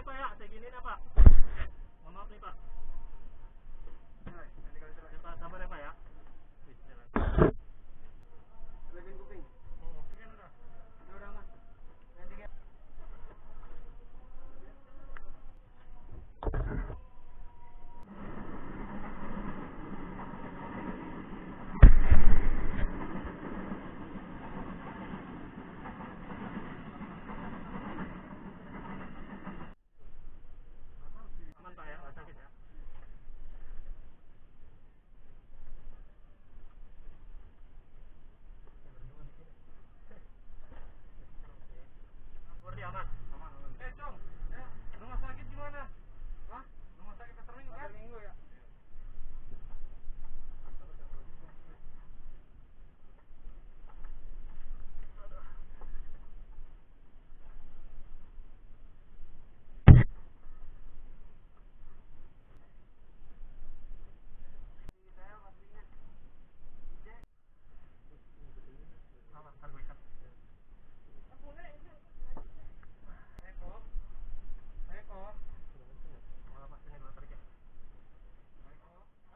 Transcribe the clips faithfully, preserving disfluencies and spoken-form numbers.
Pak ya, seginiin ya Pak. Mohon maaf nih Pak. Ya Pak, sabar ya Pak ya. Bismillah. Lebih kuping. Oh. Udah, udah aman. Yang tiga. Aman Pak ya, nggak sakit ya. Bordi aman. Aman, aman. Eh, Cong. Ya, rumah sakit gimana? Hah? Rumah sakit Pasar Minggu kan? Pasar Minggu ya. Aman, ntar gue ikat. Eko. Eko. Malah Pak, ini dulu tarik ya. Eko.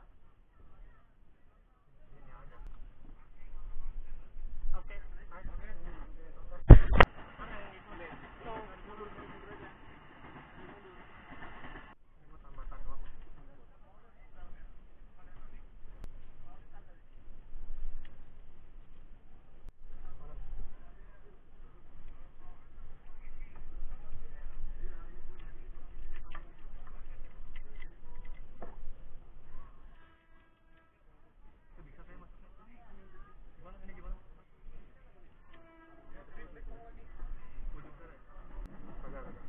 Ini aja. Oke, nice. Oke. Mana yang itu deh? Itu mundur mundur aja. Mundur. Ini buat tambatan doang. Itu bisa saya masuknya. Gimana ini gimana? Ujung sana ya? Kagak, kagak.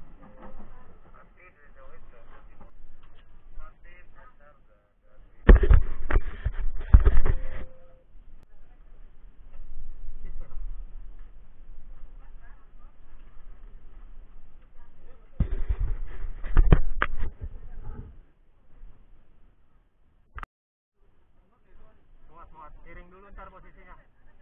Bismillah. Muat, muat. Miring dulu ntar posisinya.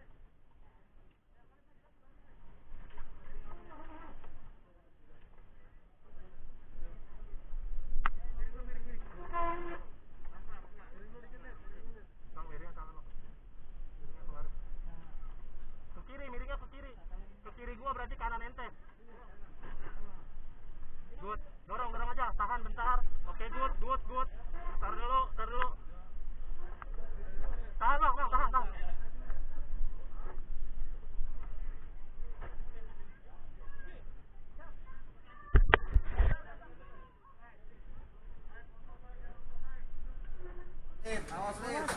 Bang, miringnya tangan lo. Miringnya keluar. Ke kiri, miringnya ke kiri. Ke kiri gua berarti kanan ente. Good. Dorong, dorong aja. Tahan bentar. Oke, good, good, good. Tar dulu, tar dulu. Tahan bang, bang, tahan, tahan. Awas, Lip.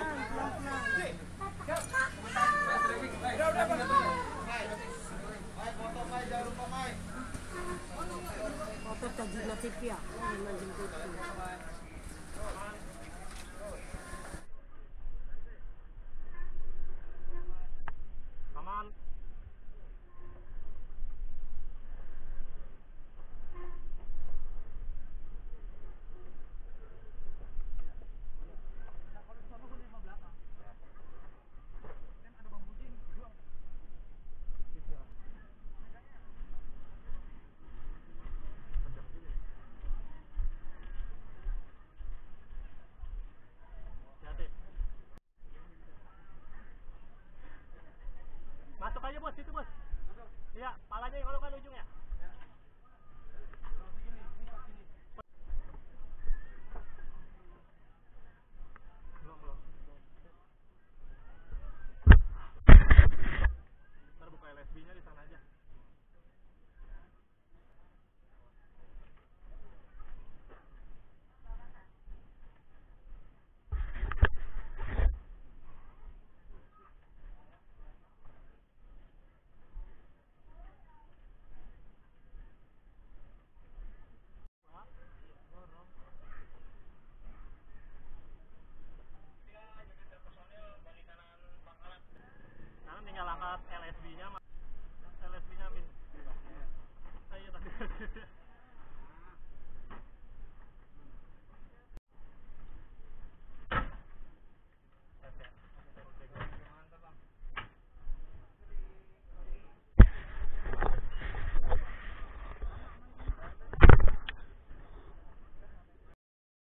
Udah, udah, Bang. Foto, Mai, jangan lupa, Mai. Motor tajina T V ya, memang jemput.